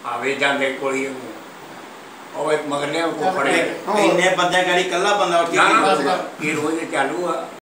आवे जाते कोई और मगरलियां को खड़े इन्ने बंदे गाड़ी कल्ला बंदा उठ के ये रोज चालू है।